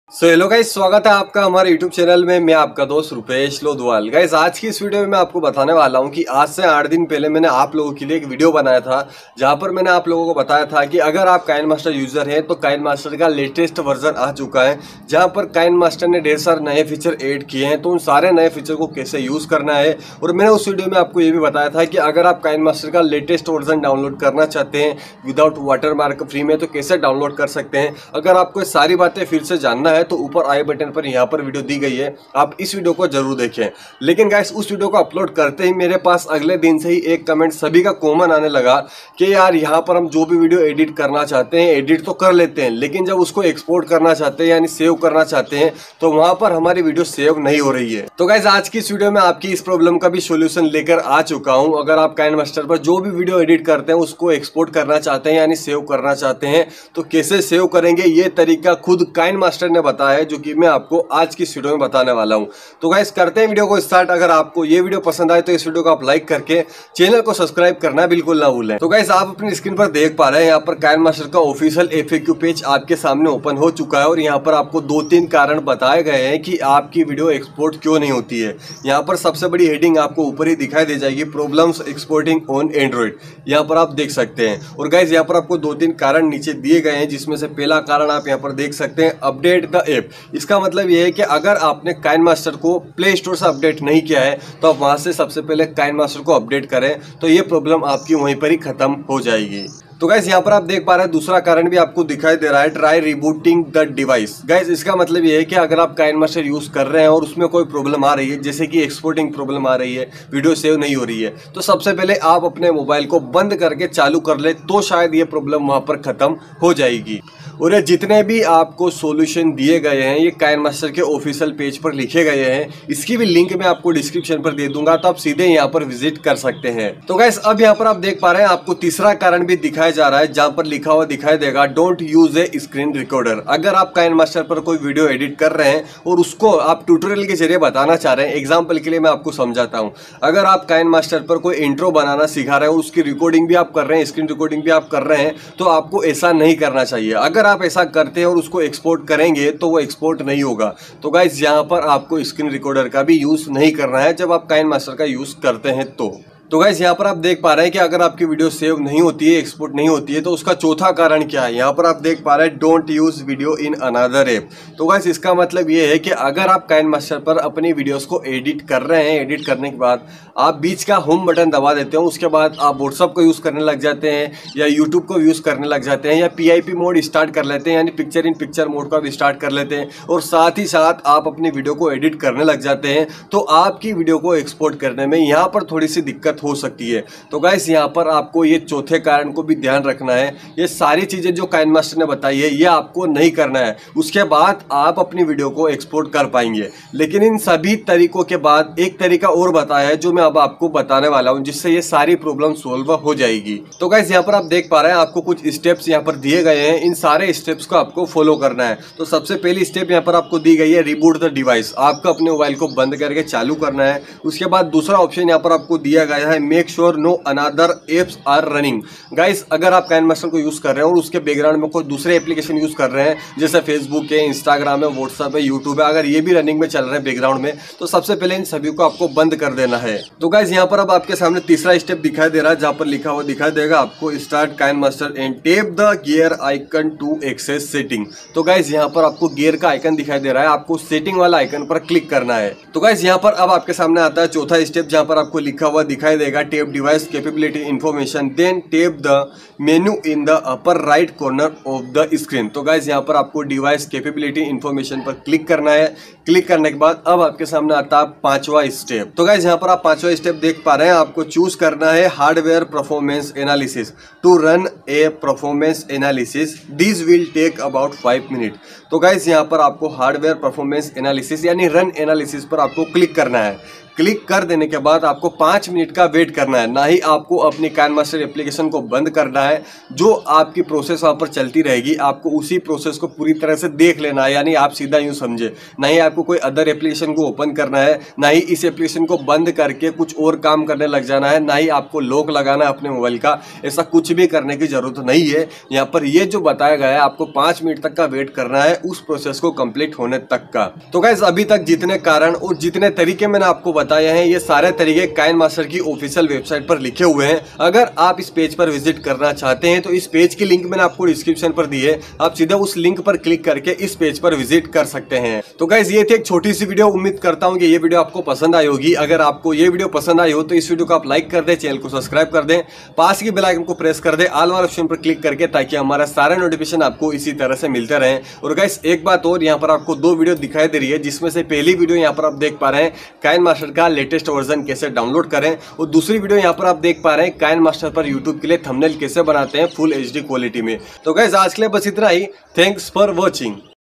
Hello guys, स्वागत है आपका हमारे YouTube चैनल में। मैं आपका दोस्त रुपेश लोधवाल। गाइस, आज की इस वीडियो में मैं आपको बताने वाला हूं कि आज से 8 दिन पहले मैंने आप लोगों के लिए एक वीडियो बनाया था, जहां पर मैंने आप लोगों को बताया था कि अगर आप काइनमास्टर यूजर हैं तो काइनमास्टर का लेटेस्ट वर्जन आ चुका है, जहां पर काइनमास्टर ने ढेर सारे नए फीचर ऐड किए हैं। तो उन सारे नए फीचर को कैसे यूज़ करना है, और मैंने उस वीडियो में आपको ये भी बताया था कि अगर आप काइनमास्टर का लेटेस्ट वर्जन डाउनलोड करना चाहते हैं विदाउट वाटरमार्क फ्री में, तो कैसे डाउनलोड कर सकते हैं। अगर आपको सारी बातें फिर से जानना है तो ऊपर आई बटन पर यहाँ पर वीडियो दी गई है, आप इस वीडियो को जरूर देखें। लेकिन गाइस, उस वीडियो को अपलोड करते ही मेरे पास अगले दिन से ही एक कमेंट सभी का कॉमन आने लगा कि यार यहाँ पर हम जो भी वीडियो एडिट करना चाहते हैं एडिट तो कर लेते हैं, लेकिन जब उसको एक्सपोर्ट करना चाहते हैं यानी सेव करना चाहते हैं तो वहां पर हमारी वीडियो सेव नहीं हो रही है। तो गाइस, आज की इस वीडियो में आपकी इस प्रॉब्लम का भी सोल्यूशन लेकर आ चुका हूं। अगर आप काइनमास्टर पर जो भी वीडियो एडिट करते हैं उसको एक्सपोर्ट करना चाहते हैं यानी सेव करना चाहते हैं तो कैसे सेव करेंगे, ये तरीका खुद काइनमास्टर ने बताया है, जो कि मैं आपको आज की वीडियो में बताने वाला हूं। तो गाइस, करते हैं वीडियो को स्टार्ट। अगर आपको ये वीडियो पसंद आए तो इस वीडियो को आप लाइक करके चैनल को सब्सक्राइब करना बिल्कुल ना भूलें। तो गाइस, आप अपनी स्क्रीन पर देख पा रहे हैं यहाँ पर काइनमास्टर का ऑफिशियल FAQ पेज आपके सामने ओपन हो चुका है, और यहाँ पर आपको 2-3 कारण बताए गए हैं कि आपकी वीडियो एक्सपोर्ट क्यों नहीं होती है। यहाँ पर सबसे बड़ी हेडिंग आपको ऊपर ही दिखाई दे जाएगी, प्रॉब्लम्स एक्सपोर्टिंग ऑन एंड्रॉइड। यहाँ पर आप देख सकते हैं, और गाइस यहाँ पर आपको 2-3 कारण नीचे दिए गए हैं, जिसमें से पहला कारण आप यहाँ पर देख सकते हैं, अपडेट द ऐप। इसका मतलब ये है कि अगर आपने काइनमास्टर को प्ले स्टोर से अपडेट नहीं किया है तो आप वहां से सबसे पहले काइनमास्टर को अपडेट करें, तो ये प्रॉब्लम आपकी वहीं पर ही खत्म हो जाएगी। तो गाइस, यहाँ पर आप देख पा रहे हैं दूसरा कारण भी आपको दिखाई दे रहा है, try rebooting the device. Guys, इसका मतलब ये है कि अगर आप काइनमास्टर यूज कर रहे हैं और उसमें कोई प्रॉब्लम आ रही है, जैसे कि एक्सपोर्टिंग प्रॉब्लम आ रही है, वीडियो सेव नहीं हो रही है, तो सबसे पहले आप अपने मोबाइल को बंद करके चालू कर ले, तो शायद ये प्रॉब्लम वहां पर खत्म हो जाएगी। और ये जितने भी आपको सॉल्यूशन दिए गए हैं ये काइनमास्टर के ऑफिशियल पेज पर लिखे गए हैं, इसकी भी लिंक मैं आपको डिस्क्रिप्शन पर दे दूंगा, तो आप सीधे यहाँ पर विजिट कर सकते हैं। तो गाइस, अब यहाँ पर आप देख पा रहे हैं आपको तीसरा कारण भी दिखाया जा रहा है, जहां पर लिखा हुआ दिखाई देगा, don't use a screen recorder. अगर आप काइनमास्टर पर कोई वीडियो एडिट कर रहे हैं और उसको आप ट्यूटोरियल के जरिए बताना चाह रहे हैं, एग्जाम्पल के लिए मैं आपको समझाता हूँ। अगर आप काइनमास्टर पर कोई इंट्रो बनाना सिखा रहे हैं, उसकी रिकॉर्डिंग भी आप कर रहे हैं, स्क्रीन रिकॉर्डिंग भी आप कर रहे हैं, तो आपको ऐसा नहीं करना चाहिए। अगर आप ऐसा करते हैं और उसको एक्सपोर्ट करेंगे तो वो एक्सपोर्ट नहीं होगा। तो गाइस, यहाँ पर आपको स्क्रीन रिकॉर्डर का भी यूज नहीं करना है जब आप काइनमास्टर का यूज करते हैं। तो गाइस, यहाँ पर आप देख पा रहे हैं कि अगर आपकी वीडियो सेव नहीं होती है, एक्सपोर्ट नहीं होती है, तो उसका चौथा कारण क्या है। यहाँ पर आप देख पा रहे हैं, don't use video in another app. तो गाइस, इसका मतलब ये है कि अगर आप काइनमास्टर पर अपनी वीडियोस को एडिट कर रहे हैं, एडिट करने के बाद आप बीच का होम बटन दबा देते हो, उसके बाद आप व्हाट्सअप को यूज करने लग जाते हैं या यूट्यूब को यूज करने लग जाते हैं, या PIP मोड स्टार्ट कर लेते हैं, यानी पिक्चर इन पिक्चर मोड का भी स्टार्ट कर लेते हैं, और साथ ही साथ आप अपनी वीडियो को एडिट करने लग जाते हैं, तो आपकी वीडियो को एक्सपोर्ट करने में यहाँ पर थोड़ी सी दिक्कत हो सकती है। तो गाइस, यहाँ पर आपको ये चौथे कारण को भी ध्यान रखना है। ये सारी चीजें जो काइनमास्टर ने बताई है ये आपको नहीं करना है, उसके बाद आप अपनी वीडियो को एक्सपोर्ट कर पाएंगे। लेकिन इन सभी तरीकों के बाद एक तरीका और बताया है जो मैं अब आपको बताने वाला हूं, जिससे ये सारी प्रॉब्लम सोल्व हो जाएगी। तो गाइस, यहाँ पर आप देख पा रहे हैं आपको कुछ स्टेप्स यहाँ पर दिए गए हैं, इन सारे स्टेप्स को आपको फॉलो करना है। तो सबसे पहली स्टेप यहाँ पर आपको दी गई है, रिबूट द डिवाइस। आपको अपने मोबाइल को बंद करके चालू करना है। उसके बाद दूसरा ऑप्शन यहाँ पर आपको दिया गया है, make sure no another apps are running. Guys, अगर आप काइनमास्टर को यूज कर रहे हैं और उसके बैकग्राउंड में कोई दूसरे एप्लीकेशन यूज कर रहे हैं, जैसे फेसबुक है, इंस्टाग्राम है, व्हाट्सएप है, यूट्यूब है, अगर ये भी रनिंग में चल रहे हैं बैकग्राउंड में, तो सबसे पहले इन सभी को आपको बंद कर देना है। तो गाइस, यहाँ पर अब आपके सामने तीसरा स्टेप दिखाई दे रहा है, जहां पर लिखा हुआ दिखाई देगा आपको start KineMaster and tap the gear icon to access setting. तो गाइस, यहाँ पर आपको गियर का आइकन दिखाई दे रहा है, आपको सेटिंग वाला आइकन पर क्लिक करना है। तो गाइस, यहाँ पर अब आपके सामने आता है चौथा स्टेप, जहां पर आपको लिखा हुआ दिखाई देगा, tap device capability information then tap the menu in the upper right corner of the screen. तो गाइस, यहाँ पर आपको डिवाइस कैपेबिलिटी इंफॉर्मेशन पर क्लिक करना है। क्लिक करने के बाद अब आपके सामने आता है पांचवा स्टेप। तो गाइस, यहाँ पर आप पांचवा स्टेप देख पा रहे हैं, आपको चूज करना है hardware performance analysis to run a performance analysis, this will take about 5 minute. तो गाइस, यहाँ पर आपको हार्डवेयर परफॉर्मेंस एनालिसिस यानी रन एनालिसिस पर आपको क्लिक करना है। क्लिक कर देने के बाद आपको 5 मिनट का वेट करना है, ना ही आपको अपनी काइनमास्टर एप्लीकेशन को बंद करना है। जो आपकी प्रोसेस वहाँ पर चलती रहेगी आपको उसी प्रोसेस को पूरी तरह से देख लेना है, यानी आप सीधा यूँ समझे, ना ही आपको कोई अदर एप्लीकेशन को ओपन करना है, ना ही इस एप्लीकेशन को बंद करके कुछ और काम करने लग जाना है, ना ही आपको लॉक लगाना है अपने मोबाइल का। ऐसा कुछ भी करने की जरूरत नहीं है। यहाँ पर ये जो बताया गया है आपको 5 मिनट तक का वेट करना है उस प्रोसेस को कंप्लीट होने तक का। तो गाइस अभी तक जितने कारण और जितने तरीके मैंने आपको बताए हैं, ये सारे तरीके काइनमास्टर की ऑफिशियल वेबसाइट पर लिखे हुए हैं। अगर आप इस पेज पर विजिट करना चाहते हैं तो इस पेज की लिंक मैंने आपको डिस्क्रिप्शन पर दी है, आप सीधे उस लिंक पर क्लिक करके इस पेज पर विजिट कर सकते हैं। तो गाइस ये थी एक छोटी सी वीडियो, उम्मीद करता हूं कि ये वीडियो आपको पसंद आई होगी। अगर आपको ये वीडियो पसंद आई हो तो इस वीडियो को आप लाइक कर दें, चैनल को सब्सक्राइब कर दें, पास की बेल आइकन को प्रेस कर दें ऑल वाले ऑप्शन पर क्लिक करके, ताकि हमारा सारा नोटिफिकेशन आपको इसी तरह से मिलते रहे। और गाइस एक बात और, यहाँ पर आपको 2 वीडियो दिखाई दे रही है, जिसमें से पहली वीडियो यहाँ पर आप देख पा रहे हैं काइनमास्टर का लेटेस्ट वर्जन कैसे डाउनलोड करें, और दूसरी वीडियो यहाँ पर आप देख पा रहे हैं काइनमास्टर पर यूट्यूब के लिए थंबनेल कैसे बनाते हैं फुल HD क्वालिटी में। तो गाइस आज के लिए बस इतना ही। Thanks for watching.